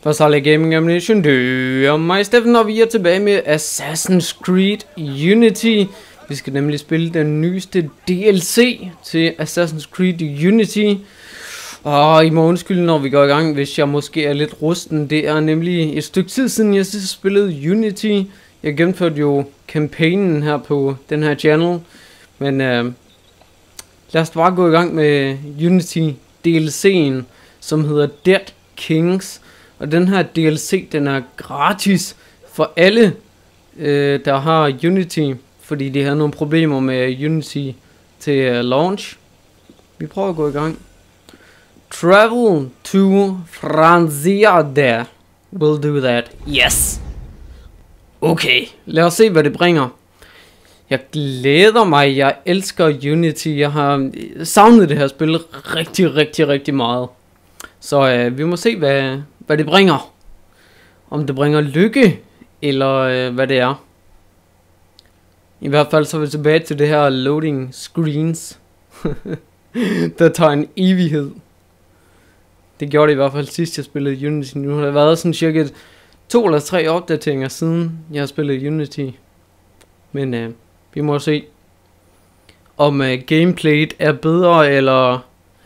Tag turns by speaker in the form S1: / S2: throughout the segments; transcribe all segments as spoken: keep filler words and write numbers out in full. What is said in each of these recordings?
S1: Først har jeg Gaming Ammunition, det er mig, Steffen, og vi er tilbage med Assassin's Creed Unity. Vi skal nemlig spille den nyeste D L C til Assassin's Creed Unity. Og I må undskylde, når vi går i gang, hvis jeg måske er lidt rusten. Det er nemlig et stykke tid siden, jeg sidst spillede Unity. Jeg gennemførte jo kampagnen her på den her channel. Men øh, lad os bare gå i gang med Unity D L C'en, som hedder Dead Kings. Og den her D L C, den er gratis for alle, øh, der har Unity, fordi de havde nogle problemer med Unity til uh, launch. Vi prøver at gå i gang. Travel to Francia. We'll do that. Yes. Okay, lad os se, hvad det bringer. Jeg glæder mig. Jeg elsker Unity. Jeg har savnet det her spil rigtig, rigtig, rigtig meget. Så øh, vi må se, hvad, hvad det bringer. Om det bringer lykke, eller øh, hvad det er. I hvert fald så er vi tilbage til det her loading screens. Der tager en evighed. Det gjorde det i hvert fald sidst jeg spillede Unity. Nu har der været sådan cirka to eller tre opdateringer siden jeg har spillet Unity. Men øh, vi må se om øh, gameplayet er bedre, eller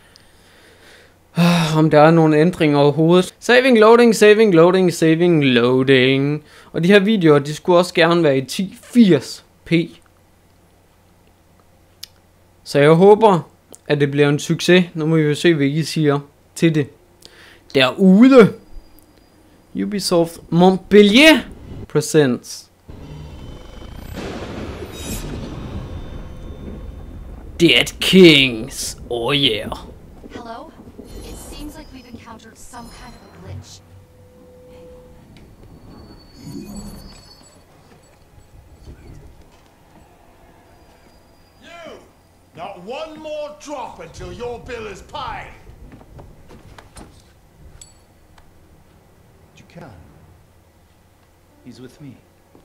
S1: øh, om der er nogle ændringer overhovedet. Saving, loading, saving, loading, saving, loading. Og de her videoer, de skulle også gerne være i ti firs p. Så jeg håber, at det bliver en succes. Nu må vi jo se, hvad I siger til det. Derude. Ubisoft Montpellier presents Dead Kings. Oh yeah.
S2: Hello? It seems like we've encountered some kind of a glitch.
S3: You! Not one more drop until your bill is paid!
S4: You can. He's with me.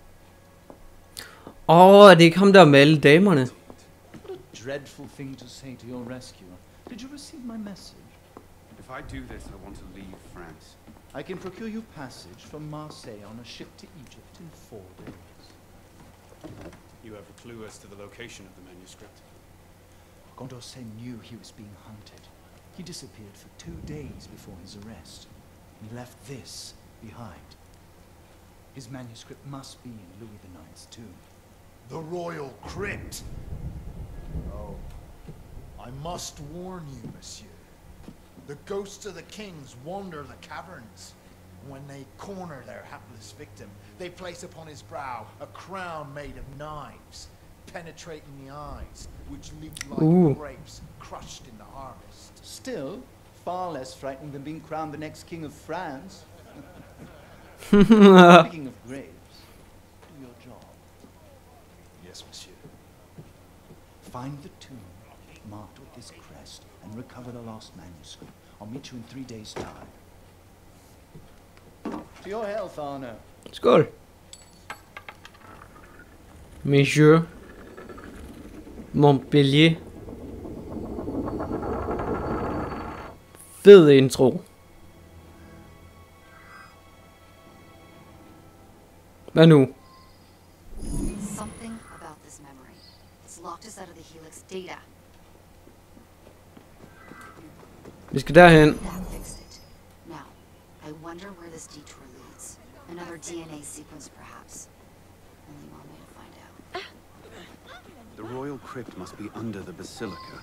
S1: Åh, oh, det er ikke ham der med alle damerne.
S4: What a dreadful thing to say to your rescuer. Did you receive my message?
S5: If I do this, I want to leave France.
S4: I can procure you passage from Marseille on a ship to Egypt in four days.
S5: You have a clue as to the location of the manuscript?
S4: Condorcet knew he was being hunted. He disappeared for two days before his arrest. He left this behind. His manuscript must be in Louis the Ninth's tomb.
S3: The Royal Crypt! Oh, I must warn you, monsieur. The ghosts of the kings wander the caverns. When they corner their hapless victim, they place upon his brow a crown made of knives, penetrating the eyes, which leap like
S1: Ooh.
S3: grapes crushed in the harvest.
S4: Still, far less frightening than being crowned the next king of France. Speaking of graves, do your job.
S3: Yes, monsieur.
S4: Find the tomb marked with this crest and recover the lost manuscript. I'll meet you in three days' time. To your health, Arno.
S1: Skål. Monsieur Montpellier. Fed intro. Hvad nu?
S2: Something about this memory. It's locked us out of the Helix data.
S1: Vi skal derhen.
S2: That fixed it. Now, I wonder where this detour leads. Another D N A sequence, perhaps. Only one way to find out.
S5: The Royal Crypt must be under the Basilica.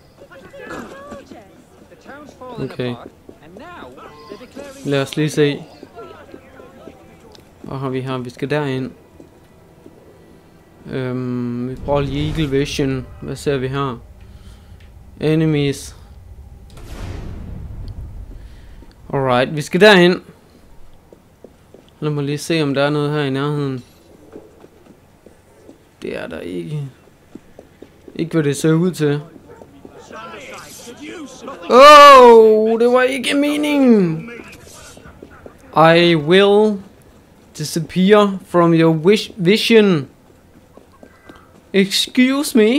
S1: Okay. Lad os lige se. Hvad har vi her? Vi skal derind. Øhm, vi prøver lige Eagle Vision. Hvad ser vi her? Enemies. Alright, vi skal derhen. Lad mig lige se, om der er noget her i nærheden. Det er der ikke. Ikke hvad det ser ud til. Oh, det var ikke meningen. I will disappear from your wish vision. Excuse me.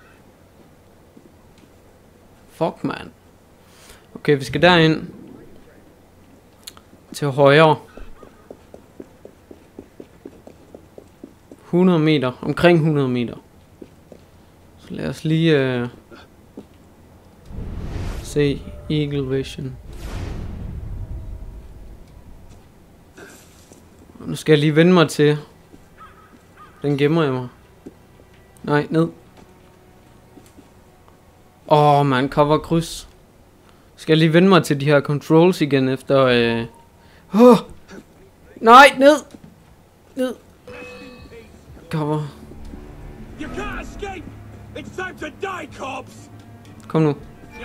S1: Fuck, man. Okay, vi skal derind. Til højre. hundrede meter. Omkring hundrede meter. Så lad os lige øh, se Eagle Vision. Nu skal jeg lige vende mig til. Den gemmer jeg mig. Nej, ned. Åh, oh, man, cover kryds. Skal jeg lige vende mig til de her controls igen efter... Øh... Oh! Nej, ned! Ned! Cover. Kom nu.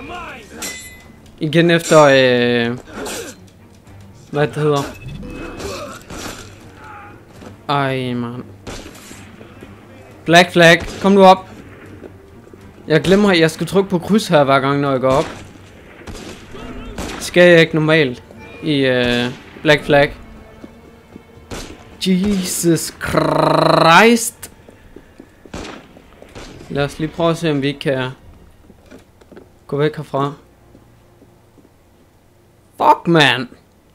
S1: Igen efter... Øh... Hvad det hedder? Ej, man. Black flag, kom nu op. Jeg glemmer, at jeg skal trykke på kryds her hver gang, når jeg går op. Skal jeg ikke normalt i uh, Black flag. Jesus Christ. Lad os lige prøve at se, om vi ikke kan gå væk herfra. Fuck, man.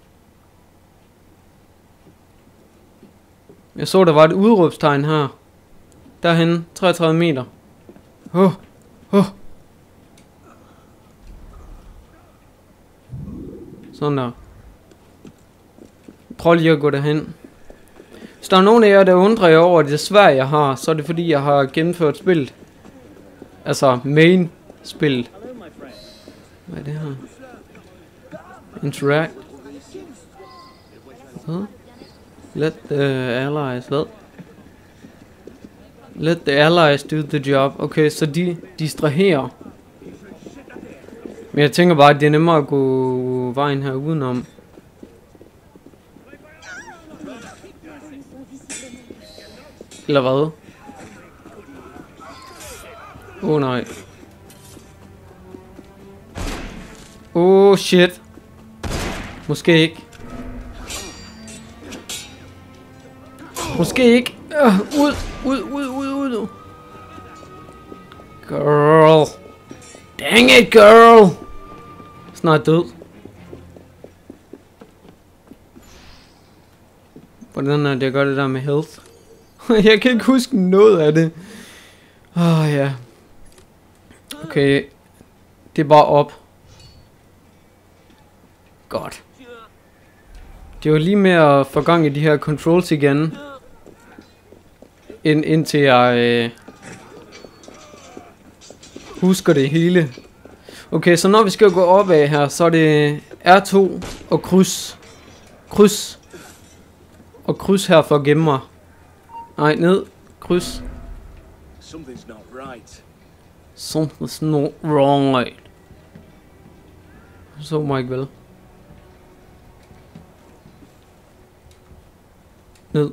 S1: Jeg så, der var et udråbstegn her. Derhen, treogtredive meter. Åh, åh. Sådan der. Prøv lige at gå derhen. Hvis der er nogen af jer, der undrer jer over det svært, jeg har, så er det fordi, jeg har gennemført spillet. Altså, main spillet. Hvad er det her? Interact. Hvad? Let the allies, hvad? Let the allies do the job. Okay, så de distraherer. Men jeg tænker bare, at det er nemmere at gå vejen her udenom. Eller hvad? Åh oh, nej. Åh oh, shit. Måske ikke. Måske ikke. Uh, ud, ud, ud, ud, ud. Girl. Dang it, girl. Snart død. Hvordan er det, jeg gør det der med health? Jeg kan ikke huske noget af det. Åh, oh, ja. Okay. Det er bare op. Godt. Det var lige med at få gang i de her controls igen. Ind, indtil jeg øh, husker det hele. Okay, så når vi skal gå opad her, så er det R to og kryds. Kryds. Og kryds her for at gemme mig. Nej, ned. Kryds.
S6: Something's not right.
S1: Something's not right. Så må jeg ikke vel. Ned.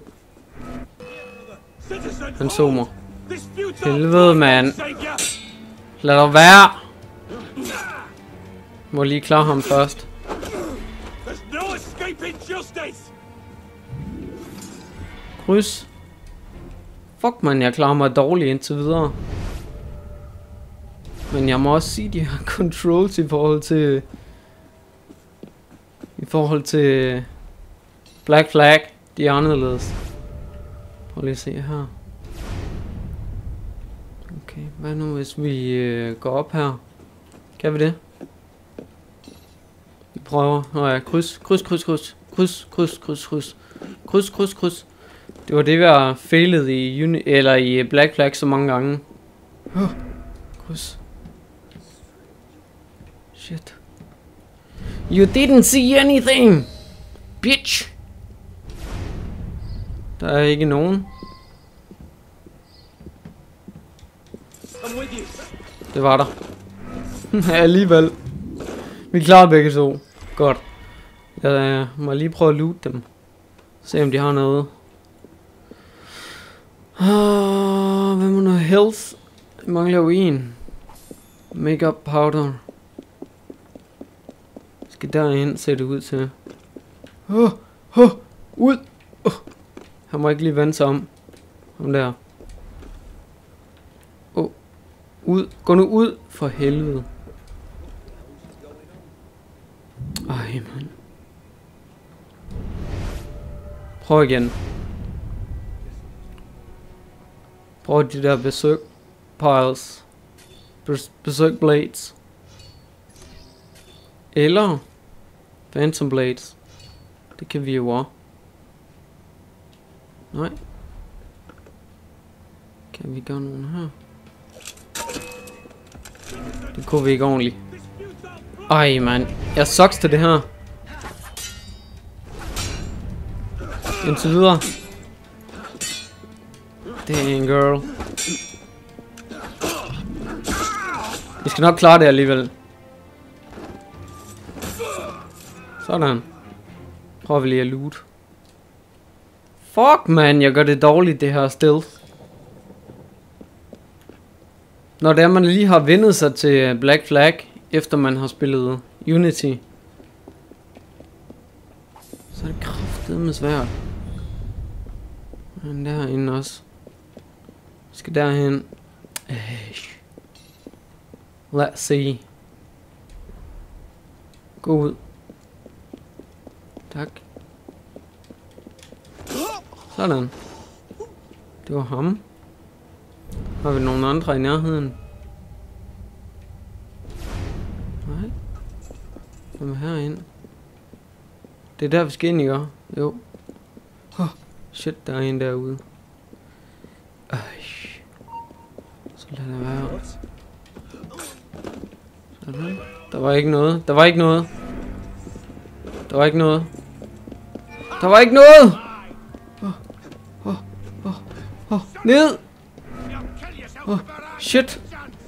S1: Han så mig. Helvede, mand. Lad dig være. Må lige klare ham først. Kryds. Fuck, man, jeg klarer mig dårligt indtil videre. Men jeg må også sige, de her controls i forhold til... I forhold til... Black flag. De er anderledes. Prøv lige at se her. Okay, hvad nu hvis vi øh, går op her? Kan vi det? Vi prøver. Nå ja, kryds, kryds, kryds, kryds. Kryds, kryds, kryds, kryds. Kryds, kryds, kryds. Det var det, vi har fejlet i uni eller i Black flag så mange gange. Oh, kryds. Shit. You didn't see anything, bitch. Der er ikke nogen. Det var der. Alligevel. Vi klarer begge to. Godt. Jeg må lige prøve at loot dem. Se om de har noget. Ah, hvad må noget health? Jeg mangler jo en. Makeup powder. Skal derind, se det ud til. Åh, åh, ud. Oh. Han må ikke lige vende sig om. Ham der. Åh. Oh. Ud. Gå nu ud. For helvede. Ej, mand. Prøv igen. Prøv de der besøg piles. Bes besøg blades. Eller phantom blades. Det kan vi jo også. Nej. Kan vi gøre nogen her? Det kunne vi ikke ordentligt. Ej, mand. Jeg sucks til det her. Indtil videre. Dang, girl. Vi skal nok klare det alligevel. Sådan. Prøver vi lige at loot. Fuck, man. Jeg gør det dårligt, det her stealth. Når det er, man lige har vendet sig til Black Flag, efter man har spillet Unity, så er det kraftedeme svært. Men derinde også. Vi skal derhen. Let's see. Gå ud. Tak. Sådan. Det var ham. Har vi nogen andre i nærheden? Nej. Hvem er herinde? Det er der, vi skal ind, ikke? Jo. Oh, shit, der er en derude. Øj. Så lad det være. Sådan. Der var ikke noget. Der var ikke noget. Der var ikke noget. Der var ikke noget! Åh, åh, åh, åh, ned! Oh, shit.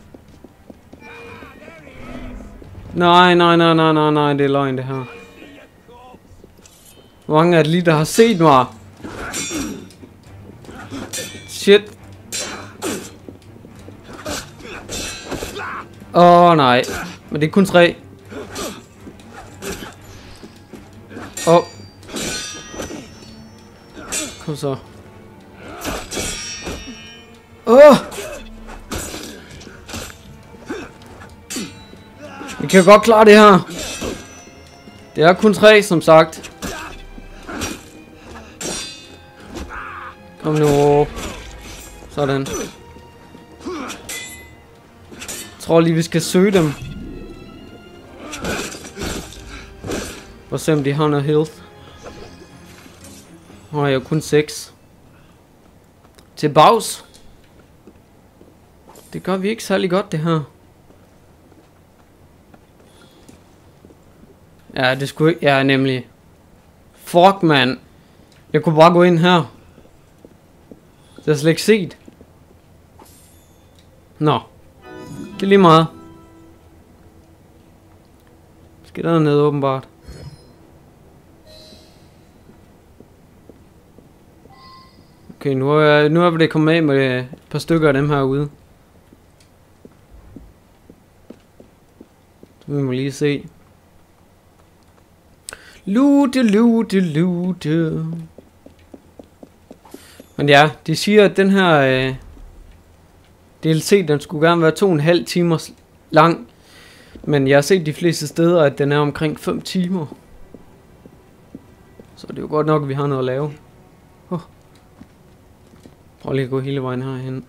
S1: Nej, nej, nej, nej, nej, nej, det er løgn det her. Hvor mange er det lige, der har set mig? Shit. Åh, oh, nej. Men det er kun tre. Åh. Oh. Kom så. Åh! Oh. Vi kan godt klare det her. Det er kun tre, som sagt. Kom nu. Sådan. Jeg tror lige, vi skal søge dem. Og se om de har noget health. Åh, jeg har kun seks. Til bags. Det gør vi ikke særlig godt, det her. Ja, det skulle ikke. Ja, nemlig. Fuck, man. Jeg kunne bare gå ind her. Det har jeg slet ikke set. Nå. Det er lige meget. Skal der ned åbenbart. Okay, nu er, nu er vi det kommet af med et par stykker af dem herude. Så vi må lige se. Lute, lute, lute. Men ja, de siger, at den her øh, D L C, den skulle gerne være to og en halv timer lang. Men jeg har set de fleste steder, at den er omkring fem timer. Så det er jo godt nok, at vi har noget at lave. Oh. Prøv lige at gå hele vejen herhen.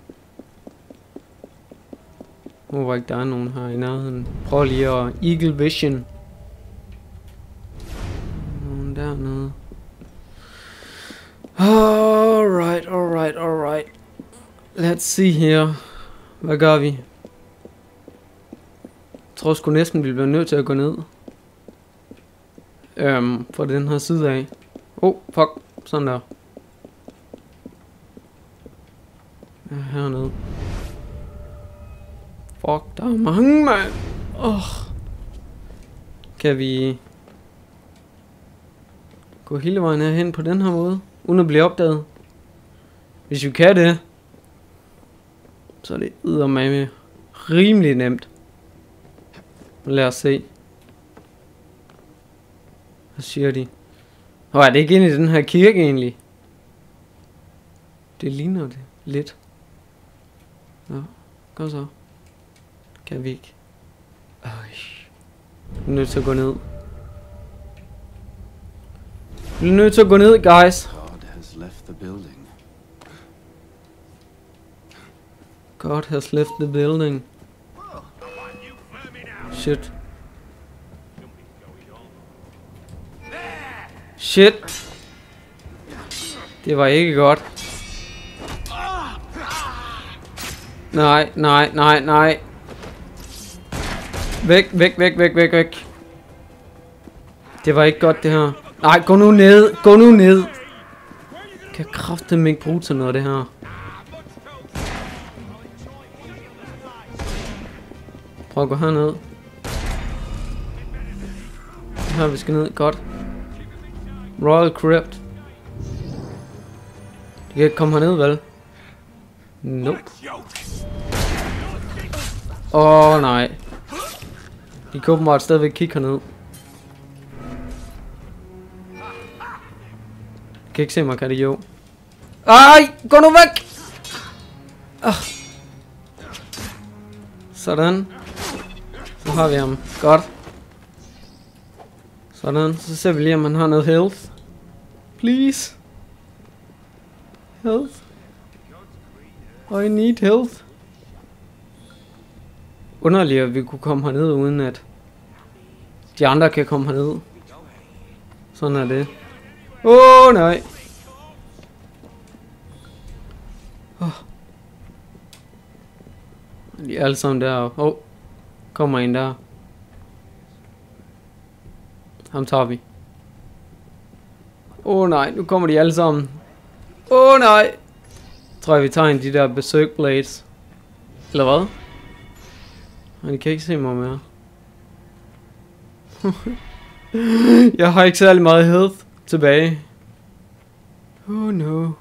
S1: Nu var ikke der er nogen her i nærheden. Prøv lige at Eagle Vision. Nogen dernede. Alright, alright, alright. Let's see here. Hvad gør vi? Jeg tror sgu næsten, vi bliver nødt til at gå ned. Øhm, fra den her side af. Oh, fuck. Sådan der. Ja, hernede. Fuck, der er mange, mand. Åh. Oh. Kan vi gå hele vejen herhen på den her måde, uden at blive opdaget? Hvis vi kan det, så er det eddermame rimelig nemt. Lad os se. Hvad siger de? Åh, er det ikke inde i den her kirke egentlig? Det ligner det lidt. Ja, kom så. Kan vi ikke? Øj. Vi er nødt til at gå ned. Vi er nødt til at gå ned, guys.
S7: God has left the building.
S1: God has left the building. Shit. Shit. Det var ikke godt. Nej, nej, nej, nej. Væk, væk, væk, væk, væk, væk. Det var ikke godt det her. Nej, gå nu ned. Gå nu ned. Kan jeg kraftedeme ikke bruge til noget af det her. Prøv at gå herned. Her vi skal ned. Godt. Royal Crypt. De kan ikke komme herned, vel? Nope. Åh oh, nej. De kan åbenbart stadigvæk kigge herned. Jeg kan ikke se mig, kan det jo. Ej, gå nu væk! Oh. Sådan. Så har vi ham. Godt. Sådan. Så ser vi lige, om han har noget health. Please. Health. I need health. Underligt, at vi kunne komme herned, uden at de andre kan komme herned. Sådan er det. Åh, oh, nej. Oh. De er alle sammen deroppe. Åh, oh, kommer en der. Ham tager vi. Åh oh, nej, nu kommer de alle sammen. Åh oh, nej. Tror jeg, vi tager en af de der berserk blades. Eller hvad? Men de kan ikke se mig mere. Jeg har ikke særlig meget health tilbage. Oh no.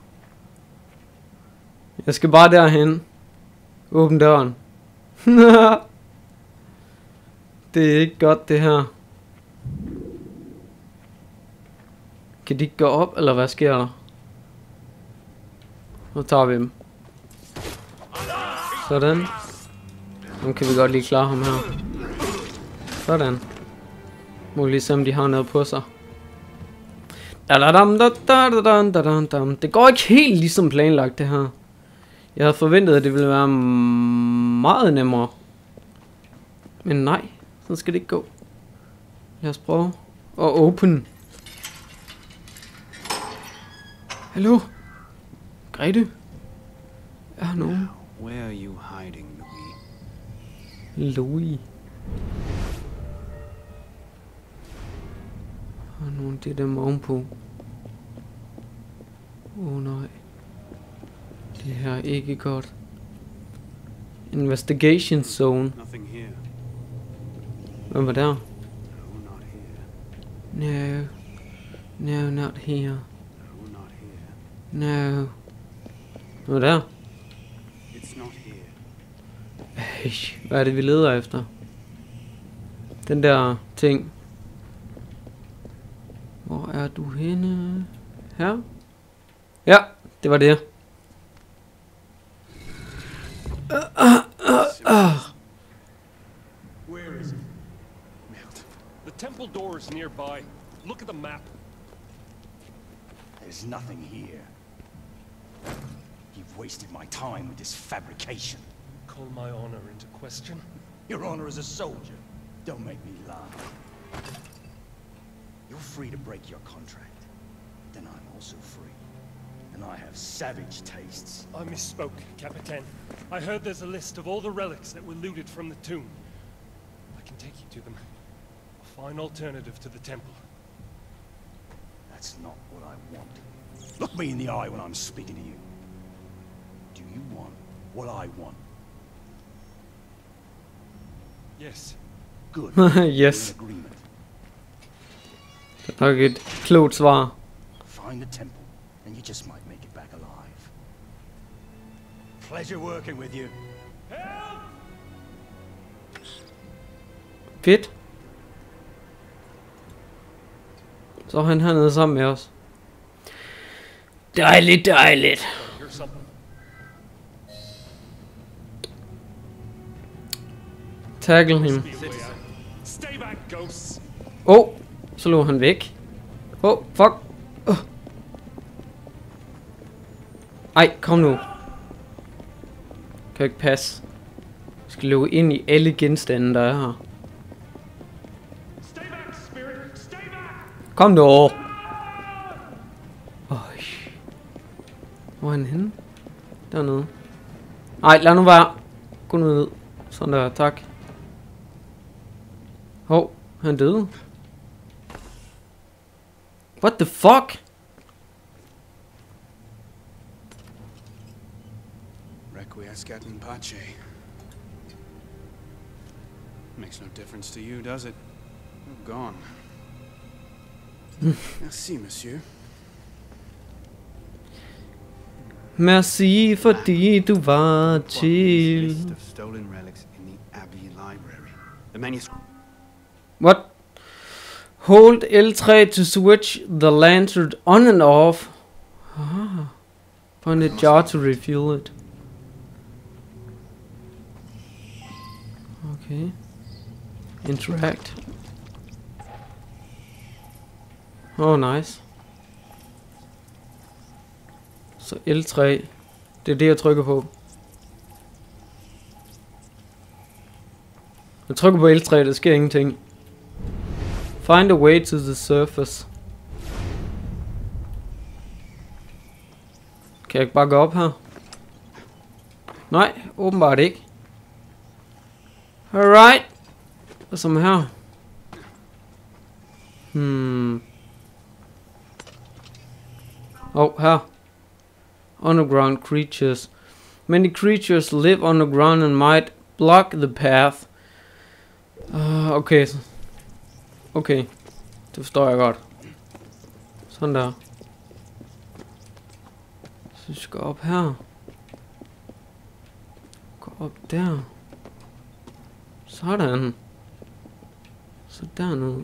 S1: Jeg skal bare derhen. Åbn døren. Det er ikke godt det her. Kan de ikke gå op, eller hvad sker der? Nu tager vi dem. Sådan. Nu kan vi godt lige klare ham her. Sådan. Må lige se, om de har noget på sig. Det går ikke helt ligesom planlagt det her. Jeg havde forventet, at det ville være meget nemmere. Men nej, sådan skal det ikke gå. Lad os prøve at open. Hallo? Grete? Er der nogen?
S5: Where are you hiding, Louis?
S1: Louis. Og nogle af det dem ovenpå. Åh oh, nej. Det her er ikke godt. Investigation zone.
S5: Nothing here.
S1: Hvad var der?
S5: No, not here.
S1: No. No, not here.
S5: No, not here.
S1: No. Hvad var der?
S5: It's not here.
S1: Ej, hvad er det vi leder efter? Den der ting. Hvor er du henne? Her? Ja, det var det. Uh, uh, uh, uh.
S7: Where is it? Melt. The temple door is nearby. Look at the map.
S6: There's nothing here. You've wasted my time with this fabrication.
S7: Call my honor into question.
S6: Your honor as a soldier. Don't make me laugh. You're free to break your contract. Then I'm also free. And I have savage tastes.
S7: I misspoke, Capitan. I heard there's a list of all the relics that were looted from the tomb. I can take you to them. A fine alternative to the temple.
S6: That's not what I want. Look me in the eye when I'm speaking to you. Do you want what I want?
S7: Yes.
S6: Good.
S1: Yes.
S6: We're in agreement.
S1: Det er nok et klogt svar.
S6: Find the temple, and you just might make it back alive. Pleasure working with you.
S7: Help!
S1: Fedt. Så er han hernede sammen med os. Dejligt, dejligt.
S7: Here's something.
S1: Tackle him.
S7: Stay back, ghosts.
S1: Åh, oh, så lå han væk. Åh, oh, fuck. Oh. Ej, kom nu. Kan ikke passe. Vi skal løbe ind i alle genstande, der er her. Kom nu. Øj. Hvor er han henne? Dernede. Ej, lad nu være. Gå nu ned. Sådan der, tak. Hov, han døde. What the fuck?
S5: Requiescat in pace. Makes no difference to you, does it? You're gone. Merci, monsieur.
S1: Merci, fordi du var til.
S5: List of stolen relics in the Abbey Library. The manuscript.
S1: What? Hold L three to switch the lantern on and off. Ah. Find a jar to refuel it. Okay. Interact. Oh, nice. Så L tre. Det er det, jeg trykker på. Jeg trykker på L tre, der sker ingenting. Find a way to the surface. Kan jeg ikke bare gå op her? Nej, åbenbart ikke. Alright. Hvad som her? Hmm. Oh, her. Underground creatures. Many creatures live underground and might block the path. Uh, okay. Okay. Det forstår jeg godt. Sådan der. Så vi skal op her. Gå op der. Sådan. Så dernede.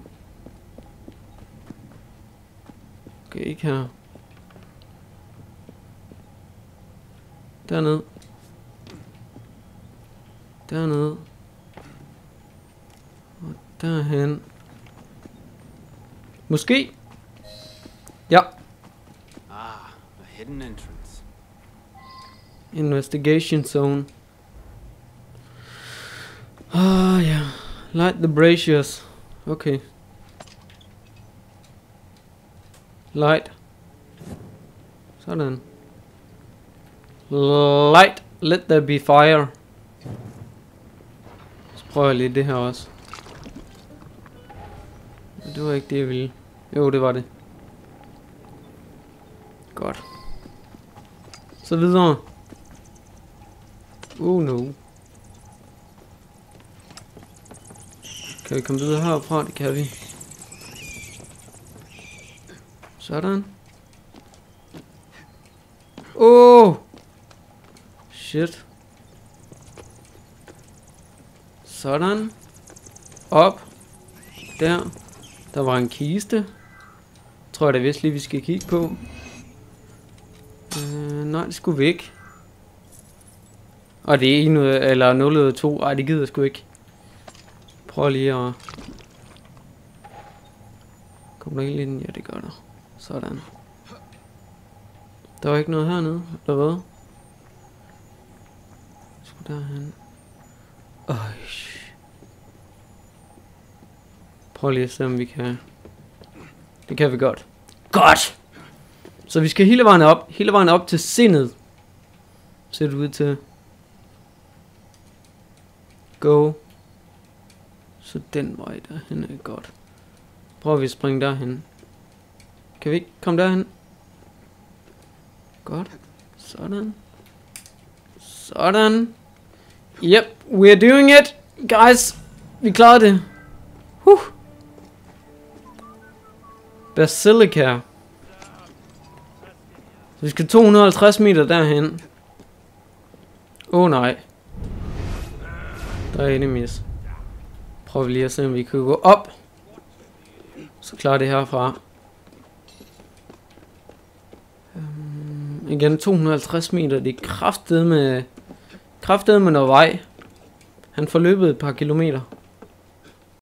S1: Okay, ikke her. Dernede. Dernede. Og derhen. Måske. Ja.
S5: Ah, a hidden entrance.
S1: Investigation zone. Ah, ja. Light the braziers. Okay. Light. Sådan. Light. Let there be fire. Så prøver jeg lige det her også. Det var ikke det, jeg ville. Jo, det var det. Godt. Så videre. Oh no. Kan vi komme videre herfra? Det kan vi. Sådan. Oh! Shit. Sådan. Op. Der. Der var en kiste. Tror jeg da vist lige vi skal kigge på. Øh, nej, det skulle vi ikke. Og det er en eller nul ud af to. Ej, det gider jeg sgu ikke. Prøv lige at... Kommer der ikke lige den? Ja, det gør der. Sådan. Der var ikke noget hernede, eller hvad? Sgu derhen. Øj. Prøv lige at se, om vi kan... Det kan vi godt. Godt! Så vi skal hele vejen op. Hele vejen op til sindet. Ser det ud til. Go. Så den vej derhen er godt. Prøver vi at springe derhen. Kan vi ikke komme derhen? Godt. Sådan. Sådan. Yep, we're doing it, guys. Vi klarede det. Huh. Basilica. Så vi skal to hundrede og halvtreds meter derhen. Åh oh, nej. Der er enemies. Prøver vi lige at se, om vi kan gå op. Så klarer det herfra. Um, igen to hundrede og halvtreds meter. Det er kraftet med kraftet med noget vej. Han får løbet et par kilometer.